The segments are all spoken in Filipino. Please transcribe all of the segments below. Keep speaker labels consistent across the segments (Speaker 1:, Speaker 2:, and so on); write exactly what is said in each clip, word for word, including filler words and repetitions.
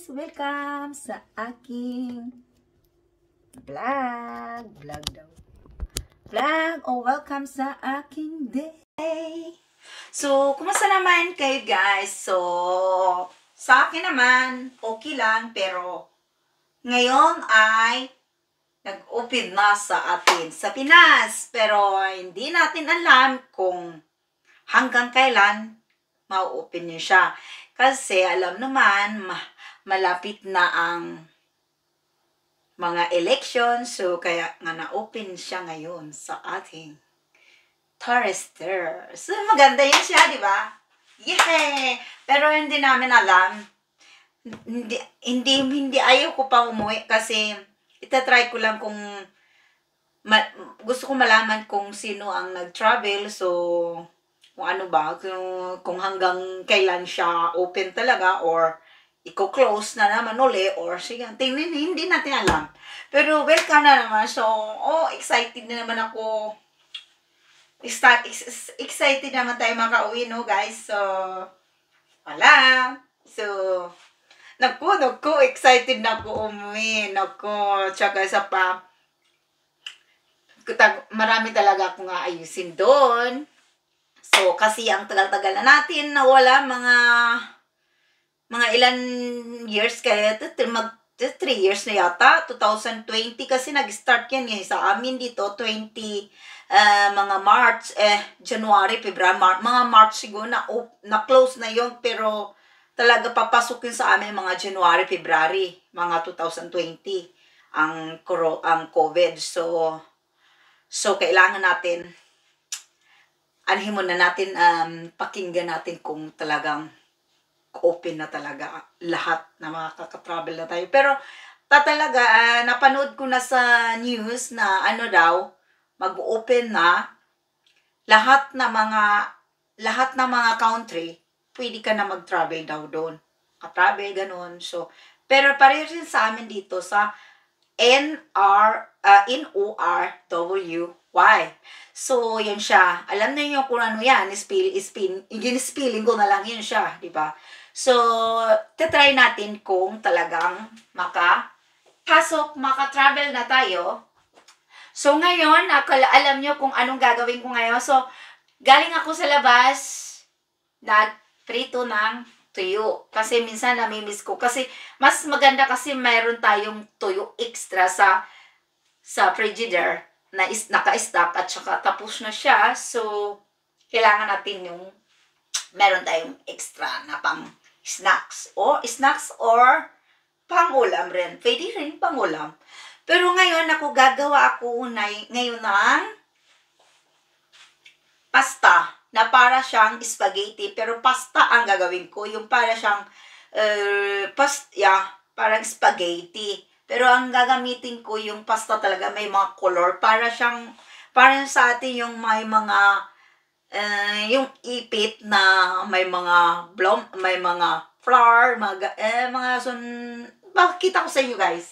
Speaker 1: guys! Welcome sa aking vlog. Vlog daw. Vlog o welcome sa aking day. So, kumusta naman kayo guys? So, sa akin naman, okay lang. Pero, ngayon ay nag-open na sa atin sa Pinas. Pero, hindi natin alam kung hanggang kailan ma-open niya siya. Kasi alam naman, ma malapit na ang mga elections. So, kaya nga na-open siya ngayon sa ating tourister. So, maganda yun siya, di ba? Yay! Pero hindi namin alam. Hindi, hindi, hindi ayaw ko pa umuwi kasi itatry ko lang kung ma gusto ko malaman kung sino ang nag-travel. So, kung ano ba, kung, kung hanggang kailan siya open talaga or i-close na naman uli or sige, tingnan, hindi natin alam. Pero welcome na naman. So, oh, excited na naman ako. Start, ex excited naman tayo makauwi, no guys? So, wala. So, naku, naku, excited na ako umuwi. Naku, tsaka sa pa, marami talaga akong aayusin doon. So, kasi ang tagal-tagal na natin na wala mga mga ilan years kaya mag three years na yata, two thousand twenty kasi nag-start yan eh sa amin dito, twenty uh, mga March, eh January, February, Mar mga March siguro na na close na yon, pero talaga papasok yun sa amin mga January, February, mga two thousand twenty ang ang COVID. So so kailangan natin anhin muna natin, um, pakinggan natin kung talagang open na talaga lahat na makaka-travel na tayo. Pero ta talaga, uh, napanood ko na sa news na ano daw, mag-open na lahat na mga lahat ng mga country, pwede ka na mag-travel daw doon. Ka-travel, ganun. So, pero pareho rin sa amin dito sa N R, uh, N O R W Y. So, yun siya. Alam na niyo kung ano yan. Spill, spin, gin-spilling ko na lang yun siya. Diba? So, tatry natin kung talagang maka-pasok, maka-travel na tayo. So, ngayon, alam niyo kung anong gagawin ko ngayon. So, galing ako sa labas, nag-prito ng tuyo. Kasi minsan namimiss ko. Kasi mas maganda kasi mayroon tayong tuyo extra sa sa frigidaire na is, naka-stock at saka tapos na siya. So, kailangan natin yung meron tayong extra na pang snacks. Or snacks or pang-ulam rin. Pwede rin pang-ulam. Pero ngayon, ako gagawa ako na, ngayon ng pasta na para siyang spaghetti. Pero pasta ang gagawin ko. Yung para siyang uh, past, yeah, parang spaghetti. Pero ang gagamitin ko yung pasta talaga may mga color. Para siyang, parang sa atin yung may mga, uh, yung ipit na may mga bloom, may mga flower, mga, eh, mga sun, makikita ko sa inyo guys.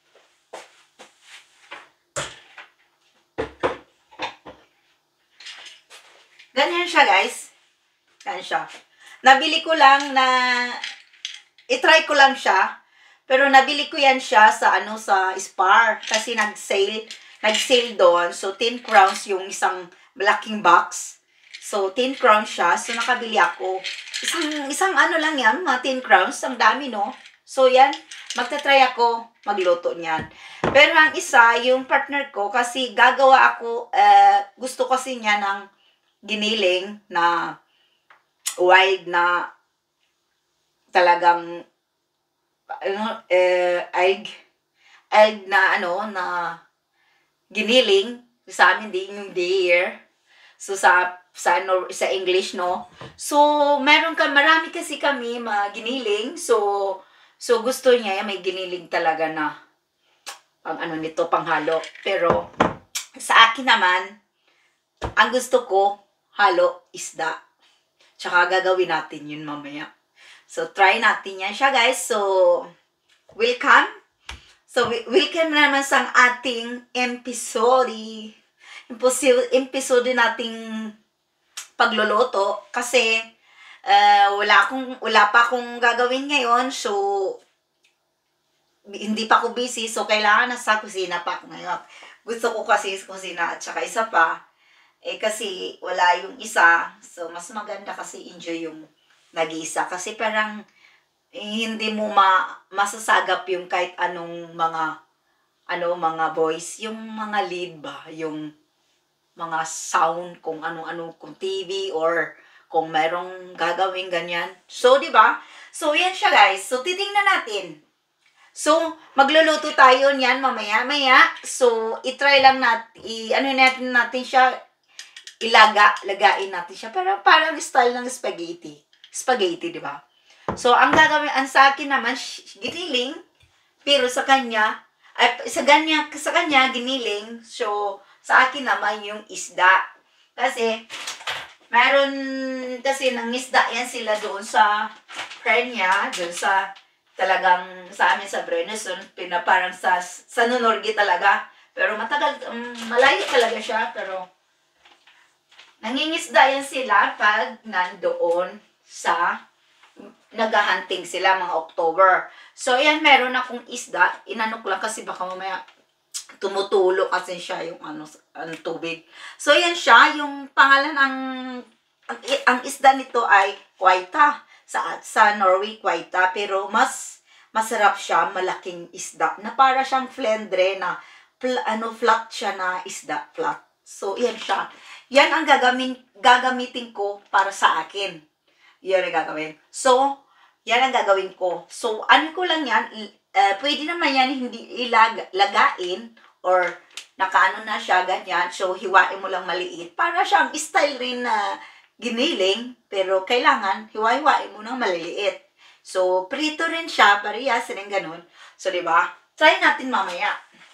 Speaker 1: Ganyan siya guys. Ganyan siya. Nabili ko lang na, itry ko lang siya. Pero nabili ko yan siya sa ano sa Spar kasi nag-sale, nag-sale doon. So ten crowns yung isang malaking box. So ten crowns siya. So nakabili ako. Isang isang ano lang yan, mga ten crowns, ang dami no. So yan, magta-try ako magluto niyan. Pero ang isa, yung partner ko kasi gagawa ako, uh, gusto kasi niya ng giniling na wild na talagang ano, eh, alg, alg na, ano, na giniling, sa amin din yung deer, so sa, sa, no, sa English, no, so, meron ka, marami kasi kami, mga giniling, so, so, gusto niya, may giniling talaga na, pang ano nito, panghalo, pero, sa akin naman, ang gusto ko, halo, isda, tsaka gagawin natin yun mamaya. So, try natin yan siya, guys. So, welcome. So, welcome naman sa ating episode. Episode nating pagluluto. Kasi, uh, wala, akong, wala pa akong gagawin ngayon. So, hindi pa ako busy, so kailangan nasa kusina pa ako ngayon. Gusto ko kasi sa kusina at saka isa pa, eh kasi wala yung isa, so mas maganda kasi enjoy yung nag-iisa. Kasi parang eh, hindi mo ma masasagap yung kahit anong mga ano mga voice, yung mga lead ba, yung mga sound kung ano-ano, kung T V or kung merong gagawin ganyan. So, di ba? So, yan siya guys. So, titingnan natin. So, magluluto tayo niyan mamaya-maya. So, i-try lang natin, i-ano natin natin siya, ilaga, lagain natin siya. Pero parang style ng spaghetti. Spaghetti, di ba? So, ang gagawin, ang sa akin naman, giniling, pero sa kanya, ay, sa kanya, sa kanya, giniling. So, sa akin naman yung isda. Kasi, meron kasi ng isda yan sila doon sa friend niya, doon sa talagang sa amin sa RWENA'S, pinaparang sa, sa Nunorgi talaga. Pero matagal, um, malayo talaga siya, pero nangingisda yan sila pag nandoon sa naghahunting sila mga October. So, yan, meron akong isda. Inanok lang kasi baka mamaya tumutulo kasi siya yung ano, ano tubig. So, yan siya. Yung pangalan ng ang, ang isda nito ay kwaita. Sa, sa Norway, kwaita. Pero mas masarap siya, malaking isda. Na para siyang flendre na pl, ano, flat siya na isda. Flat. So, yan siya. Yan ang gagamin, gagamitin ko para sa akin. Yan ang gagawin. So, yan ang gagawin ko. So, ano ko lang yan, uh, pwede naman yan hindi ilagain or nakaano na siya, ganyan. So, hiwain mo lang maliit. Para siyang style rin na giniling, pero kailangan hiwa-hiwain mo ng maliliit. So, prito rin siya, parehas rin ganun. So, di ba? Try natin mamaya.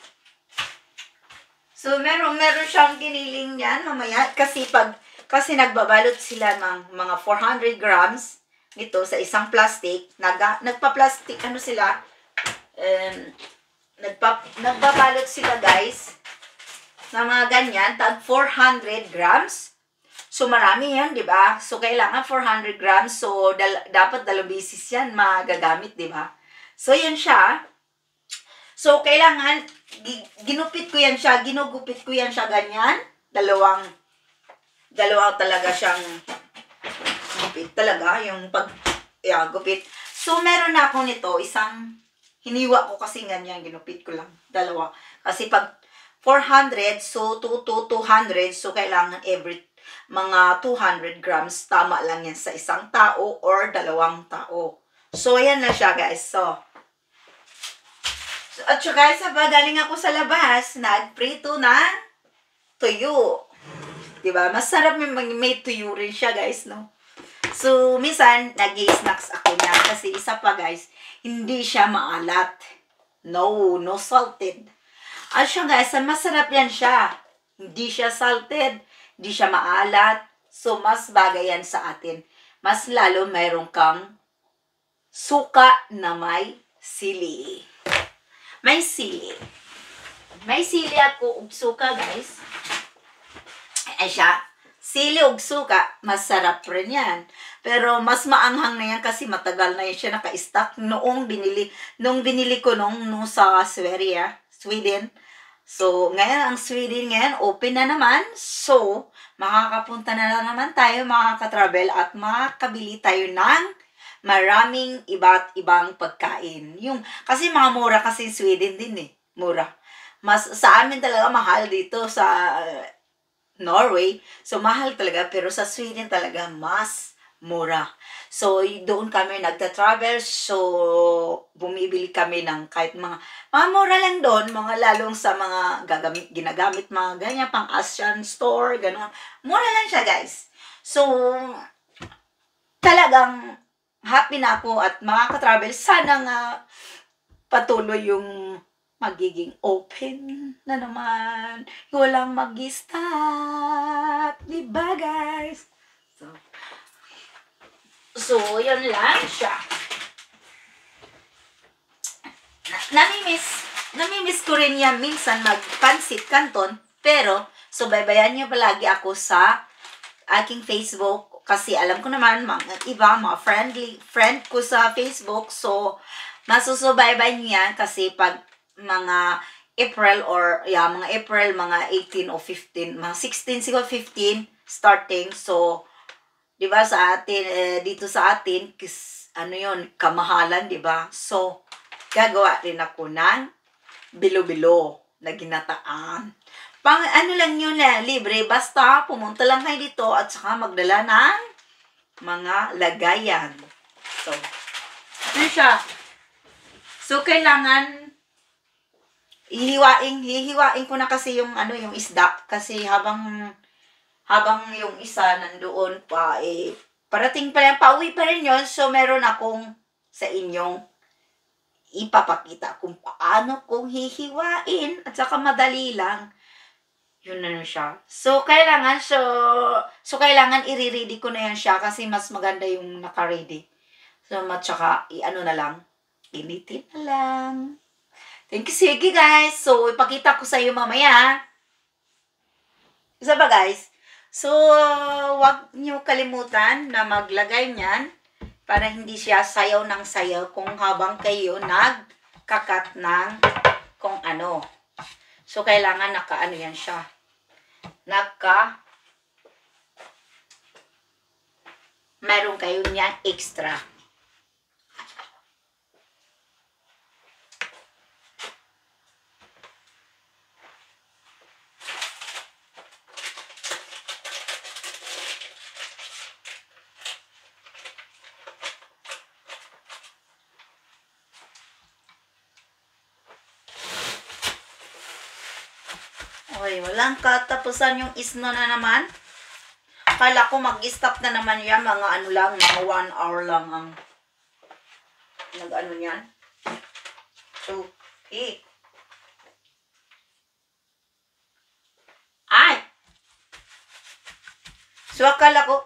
Speaker 1: So, meron, meron siyang giniling yan mamaya. Kasi pag, kasi nagbabalot sila ng mga four hundred grams nito sa isang plastic. Naga, nagpa-plastic, ano sila? Um, nagpa, nagbabalot sila, guys, na mga ganyan. Tag four hundred grams. So, marami yan, di ba? So, kailangan four hundred grams. So, dal dapat dalawang bisis yan magagamit, di ba? So, yan siya. So, kailangan, ginupit ko yan siya. Ginugupit ko yan siya ganyan. Dalawang, dalawang talaga siyang gupit talaga. Yung pag, yeah, gupit. So, meron na ako nito. Isang, hiniwa ko kasi ganyan. Ginupit ko lang. Dalawa. Kasi pag four hundred, so, to, to, two hundred. So, kailangan every mga two hundred grams, tama lang yan sa isang tao or dalawang tao. So, ayan na siya, guys. So, so at saka, guys, galing ako sa labas, nagprito ng tuyo. Diba? Masarap may, may tuyo rin siya, guys, no? So, minsan, nag-i-snacks ako niya. Kasi isa pa, guys, hindi siya maalat. No, no salted. At siya, guys, masarap yan siya. Hindi siya salted. Di siya maalat. So, mas bagay yan sa atin. Mas lalo mayroon kang suka na may sili. May sili. May sili ako ug suka, guys. Ay siya. Sili ug suka, masarap rin yan. Pero mas maanghang na yan kasi matagal na yan siya naka-stock noong binili, nung binili ko nung, nung sa Sverige, Sweden. So, ngayon, ang Sweden ngayon, open na naman. So, makakapunta na lang naman tayo, makaka-travel at makakabili tayo ng maraming iba't ibang pagkain. Yung, kasi mga mura kasi Sweden din eh. Mura. Mas, sa amin talaga mahal dito sa uh, Norway. So, mahal talaga. Pero sa Sweden talaga mas mura. So, doon kami nagta-travel. So, bumibili kami ng kahit mga, mga mura lang doon. Mga lalong sa mga gagamit, ginagamit mga ganyan, pang Asian store, gano'n. Mura lang siya, guys. So, talagang happy na ako at makaka-travel. Sana nga patuloy yung magiging open na naman. Walang mag-stop. Diba, guys? So, So, yun lang siya. Namimiss, namimiss ko rin yan minsan magpansit canton. Pero, so, baybayan niyo palagi ako sa aking Facebook. Kasi alam ko naman, mga iba, mga friendly, friend ko sa Facebook. So, Masusubaybay nyo yan kasi pag mga April or, yeah, mga April, mga eighteen o fifteen, mga sixteen, siguro fifteen, starting. So, di ba sa atin, eh, dito sa atin, kis, ano yon kamahalan, di ba? So, gagawa rin ako ng bilo-bilo na ginataan. Pang ano lang yun eh, libre, basta pumunta lang kayo dito at saka magdala ng mga lagayan. So, ano siya? So, kailangan hihiwain, hihiwain ko na kasi yung ano, yung isda kasi habang habang yung isa nandoon pa eh parating pa yan, pauwi pa rin yun. So, meron akong sa inyong ipapakita kung paano kong hihiwain at saka madali lang. Yun na siya. So, kailangan, so, so kailangan i-ready ko na yan siya kasi mas maganda yung naka-ready. So, at saka, i-ano na lang, initin na lang. Thank you, sige guys. So, ipakita ko sa iyo mamaya. Isa ba guys? So, wag niyo kalimutan na maglagay niyan para hindi siya sayaw ng sayaw kung habang kayo nagkakat ng kung ano. So, kailangan naka-ano yan siya. Naka meron kayo niyan extra. Okay, walang katapusan yung isno na naman. Akala ko mag-stop na naman yan. Mga ano lang, mga one hour lang ang nag-ano yan. So, okay. Ay! So, akala ko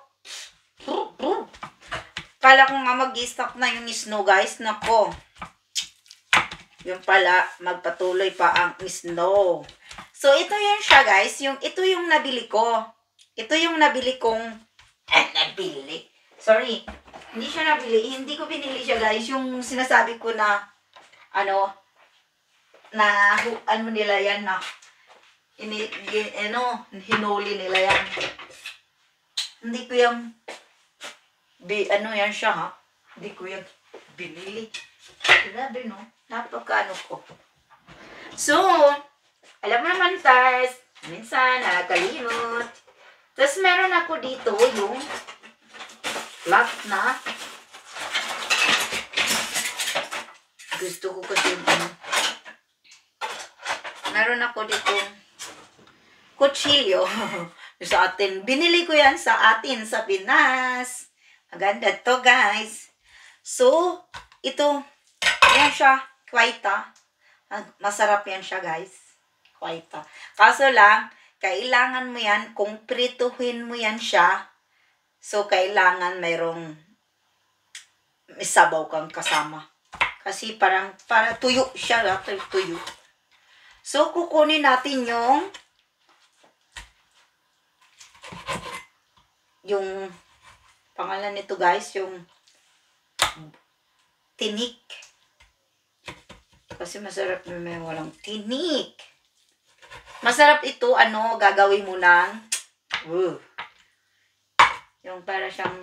Speaker 1: akala ko nga mag-stop na yung snow, guys. Nako. Yung pala, magpatuloy pa ang snow. So, ito yan siya, guys. Yung, ito yung nabili ko. Ito yung nabili kong, eh, nabili. Sorry. Hindi siya nabili. Hindi ko binili siya, guys. Yung sinasabi ko na, ano, na, ano nila yan, na, ini, ano, hinuli nila yan. Hindi ko yung, bi, ano yan siya, ha? Hindi ko yung binili. Grabe, no? Napakano ko. So, alam mo naman, guys, minsan nakakalimot. Tapos meron ako dito yung flat na gusto ko kasi yung meron ako dito kutsilyo sa atin. Binili ko yan sa atin sa Pinas. Maganda to, guys. So, ito, yan siya, kwaita. Masarap yan siya, guys. Kwaita. Kaso lang, kailangan mo yan, kung prituhin mo yan siya, so kailangan mayroong isabaw kang kasama. Kasi parang, para tuyo siya, tuyo. So, kukunin natin yung yung pangalan nito, guys, yung tinik. Kasi masarap na may walang tinik. Masarap ito, ano, gagawin mo ng, uh, yung para siyang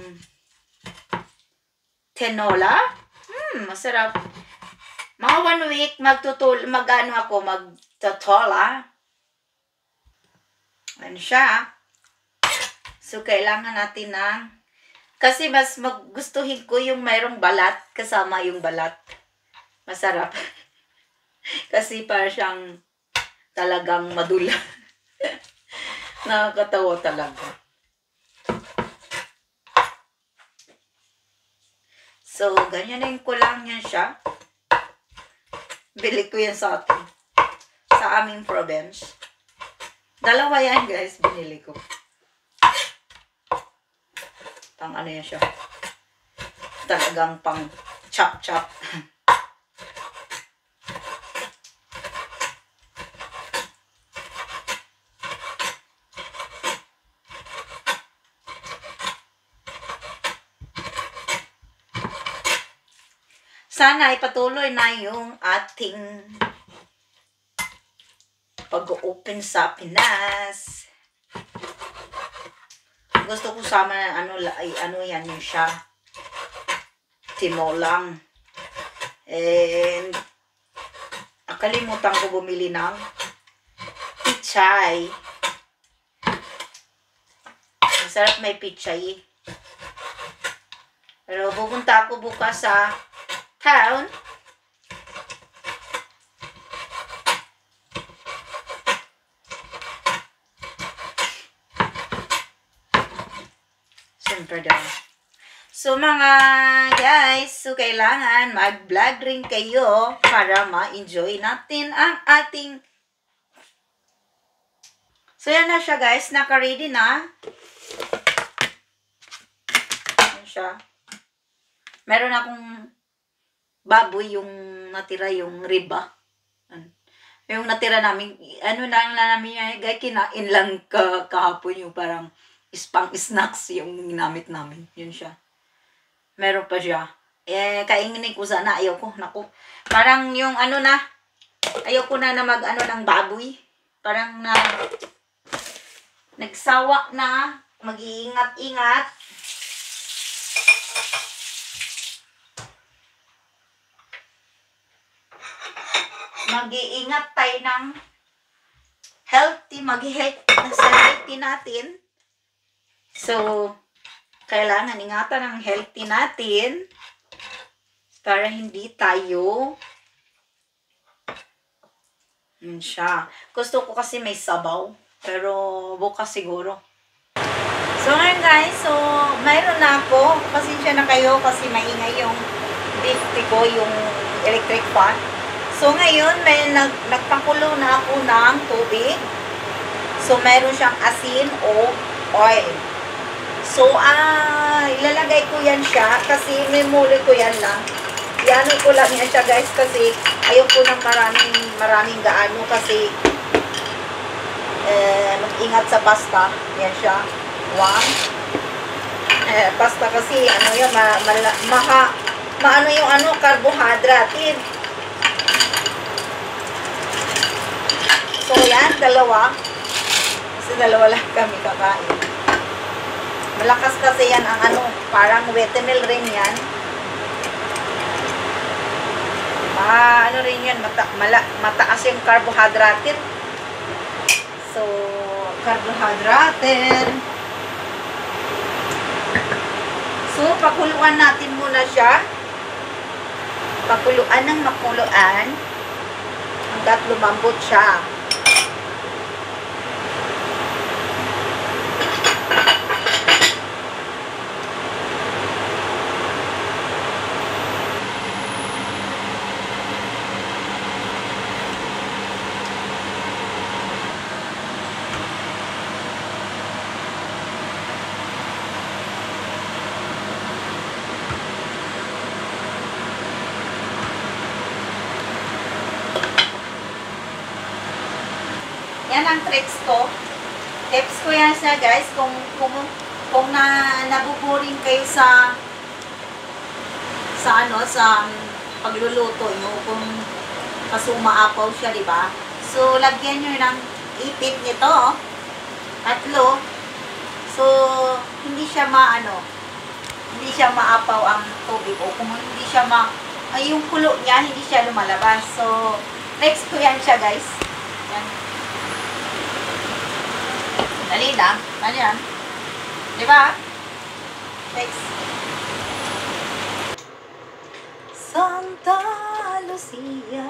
Speaker 1: tinola. Hmm, masarap. Mga one week, magtutul, mag-ano ako, magtutola. Ano siya. So, kailangan natin ng, kasi mas magustuhin ko yung mayroong balat, kasama yung balat. Masarap. Kasi para siyang, talagang madula. Nakakatawa talaga. So, ganyanin ko lang yan siya. Bili ko yan sa atin. Sa aming province. Dalawa yan, guys. Binili ko. Pang ano yan siya. Talagang pang chop-chop. sana ipatuloy na yung ating pag-open sa Pinas. Gusto ko sama ano ay ano yan yung siya. Tinolang. And nakalimutan ko bumili ng pichay. Masarap may pichay. Pero pupunta ako bukas sa town. Siyempre daw. So mga guys, so kailangan mag-vlog rin kayo para ma-enjoy natin ang ating. So yan na siya guys, naka-ready na. Yan siya. Meron akong baboy yung natira yung riba. Yung natira namin, ano lang lang namin, guys, kinain lang ka, kahapon yung parang spang snacks yung ginamit namin. Yun siya. Meron pa siya. Eh, kainin ko sana. Ayoko. Naku. Parang yung ano na, ayoko na na mag ano ng baboy. Parang na, nagsawa na, mag-iingat-ingat. Mag-iingat tayo ng healthy, mag-healthy sa healthy natin. So, kailangan ingatan ang healthy natin para hindi tayo yun siya. Gusto ko kasi may sabaw, pero bukas siguro. So, ngayon guys, so, mayroon na ako. Pasensya na kayo kasi maingay yung beef ko, yung electric fan. So, ngayon, may nag, nagpakulo na ako ng tubig. So, mayroon siyang asin o oil. So, ah, ilalagay ko yan siya kasi memori ko yan lang. Iano ko lang yan siya, guys, kasi ayoko ng maraming, maraming gaano kasi eh, mag-ingat sa pasta. Yan siya. One. Eh, pasta kasi, ano yan, ma, ma, maha, maano yung ano, carbohydrate. So, yan, dalawa. Kasi dalawa lang kami kakain. Malakas kasi yan ang ano, parang wetmel rin yan. Ah, ano rin yan, mata, mala, mataas yung carbohydrate. So, carbohydrate. So, pakuluan natin muna siya. Pakuluan ng makuluan hanggat lumambot siya. Yan ang tricks ko. Tips ko yan siya, guys. Kung, kung, kung na, nabuboring kayo sa sa ano, sa pagluluto nyo, kung kasi umaapaw siya, di ba? So, lagyan nyo ng ipit nito. Tatlo. So, hindi siya maano, hindi siya maapaw ang tubig. O kung hindi siya ma, ay, yung kulo niya, hindi siya lumalabas. So, tricks ko yan siya, guys. Yan. Dali lang. Ano yan? Diba? Next. Santa Lucia.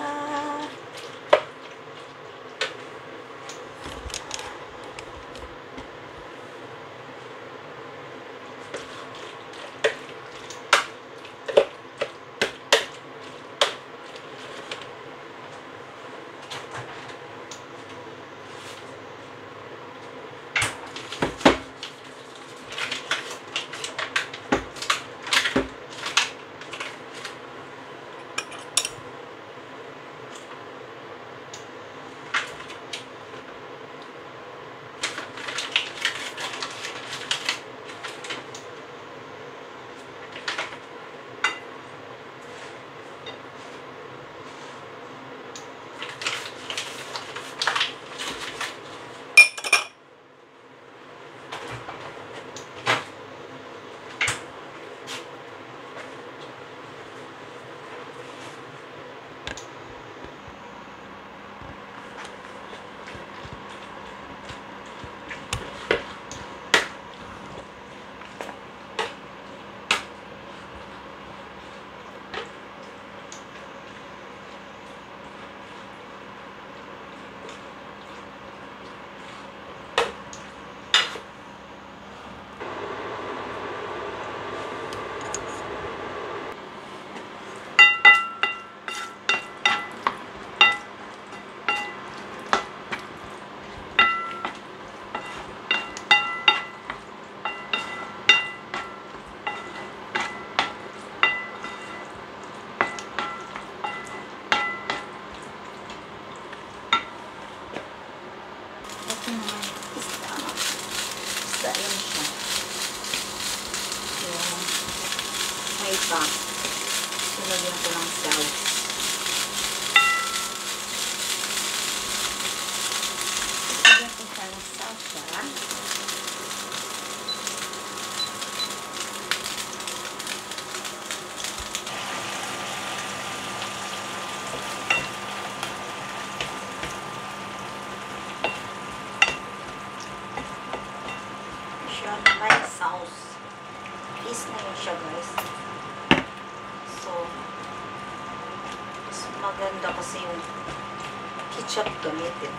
Speaker 1: Ganda kasi yung ketchup gamitin.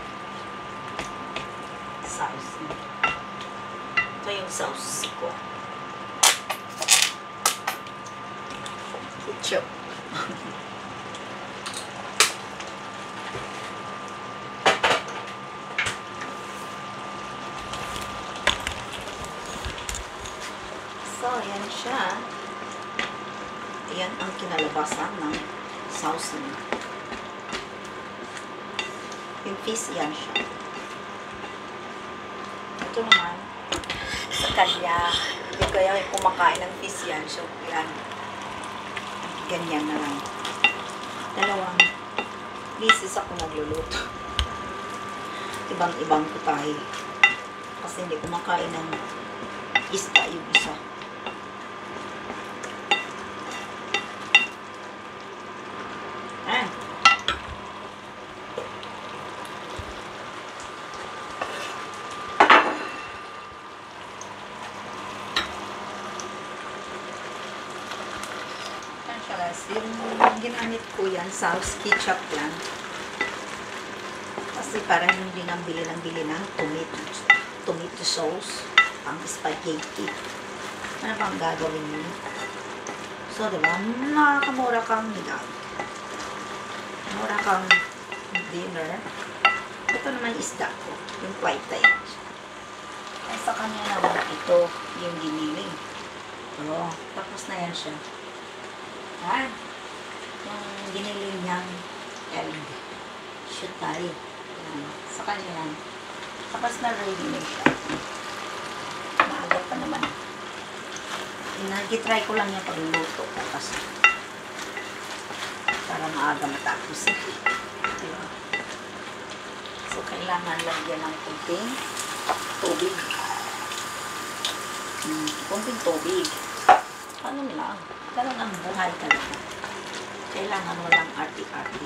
Speaker 1: Sauce. Ito yung sauce ko. Ketchup. So, ayan siya. Ayan ang kinalabasan ng sauce niya. Yung fish, yan siya. Ito naman, sa kanya, hindi kaya kumakain ng fish yan. So, yan. Ganyan na lang. Dalawang pieces ako nagluluto. Ibang-ibang putahe. Kasi hindi kumakain ng isda yung isa. Ah. Yung ginamit ko yan, sauce, ketchup lang. Kasi parang hindi nang bili ng bili ng tomato, tomato sauce, pang spaghetti. Ano pang gagawin yun? So, diba, nakakamura kang nilab. Mura kang dinner. Ito naman isda ko, yung white type. Ay, sa kanya naman ito, yung giniling. Oo, tapos na yan siya. Ha? Yung giniling niyang egg. Shoot tayo. Sa kanya lang. Tapos na ready na siya. Maaga pa naman. Nag-try ko lang yung pagluluto. Tapos para maaga matapos. Diba? So, kailangan lagyan ng kunting tubig. Hmm, kunting tubig. Ano lang? Ganun ang buhay talaga. Kailangan walang arti-arti.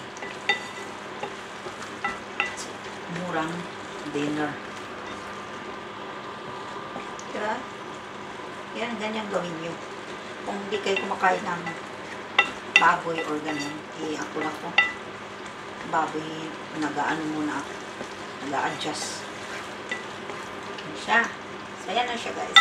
Speaker 1: So, murang dinner. Diba? Yan, ganyan gawin nyo. Kung hindi kayo kumakain ng baboy or ganun, eh, ako lang po. Baboy, nag-ano muna ako. Nag-a-adjust. Yan siya. So, yan na siya, guys.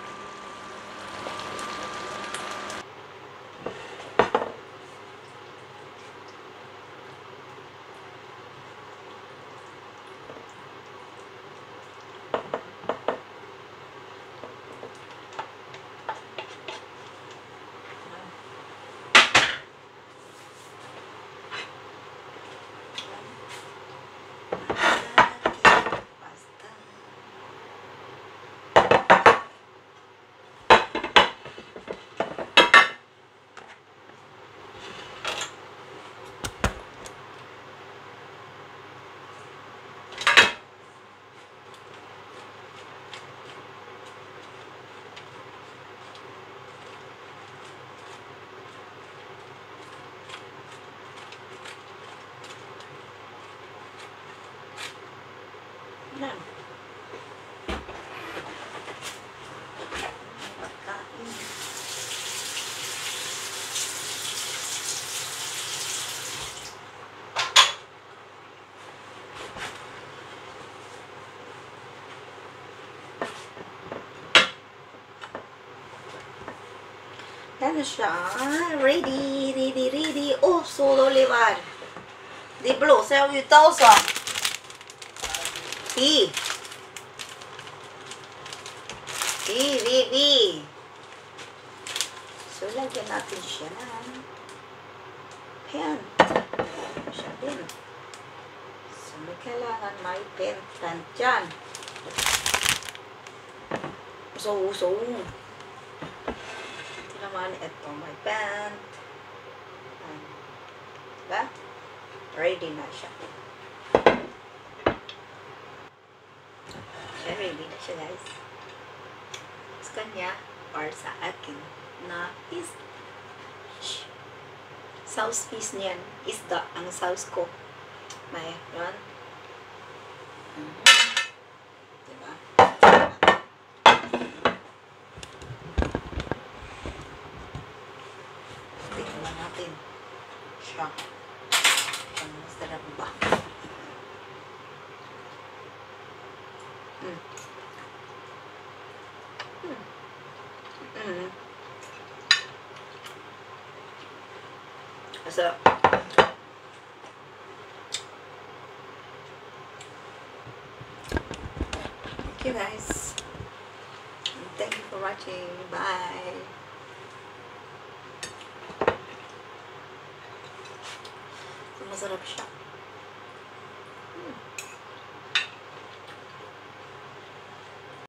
Speaker 1: Yan. Pagkain. Yan na siya. Ready, ready, ready. Oh, solo levar. De blåser jag ut alltså. Vi. Vi, vi, vi. So, lagyan natin siya. Ayan. Siya din. So, may kailangan may pentan dyan. So, so. Ito naman, ito may pant. Diba? Ready na siya. Siya, ready na siya, guys. Sa kanya, para sa akin, na is sauce piece niyan. Isda ang sauce ko. May, yun. Mm-hmm. Diba? Tingnan natin siya. Mm. Mm. Masarap. Thank you guys. Thank you for watching. Bye. Masarap siya. Mm.